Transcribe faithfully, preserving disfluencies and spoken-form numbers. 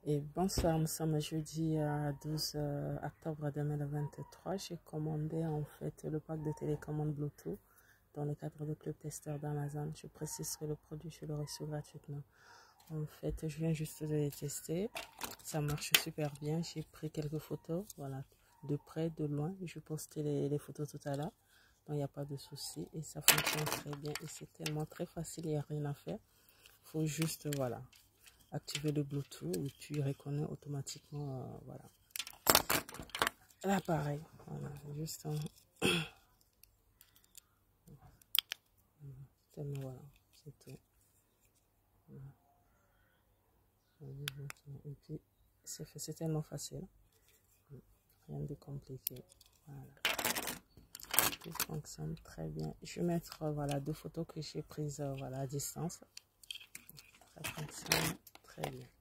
Et bonsoir, nous sommes jeudi à douze octobre deux mille vingt-trois. J'ai commandé en fait le pack de télécommande Bluetooth dans le cadre du club testeur d'Amazon. Je précise que le produit, je le reçois gratuitement. En fait, je viens juste de les tester. Ça marche super bien. J'ai pris quelques photos, voilà, de près, de loin. Je vais poster les, les photos tout à l'heure. Donc, il n'y a pas de souci. Et ça fonctionne très bien. Et c'est tellement très facile, il n'y a rien à faire. Il faut juste, voilà, activer le Bluetooth et tu reconnais automatiquement, euh, voilà, l'appareil. Voilà, juste un... tellement, voilà, c'est tout. Voilà. Et puis, c'est fait, c'est tellement facile. Rien de compliqué. Voilà. Tout fonctionne très bien. Je vais mettre, euh, voilà, deux photos que j'ai prises, euh, voilà, à distance. Ça fonctionne très bien.